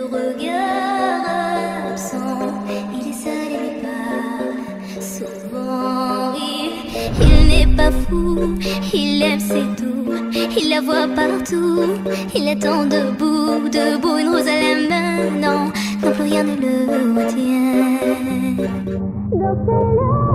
regard absent, il est seul et n'est pas souvent rire. Il n'est pas fou, il aime ses doux, il la voit partout, il attend debout, debout, une rose à la main, non, non plus rien ne le retient.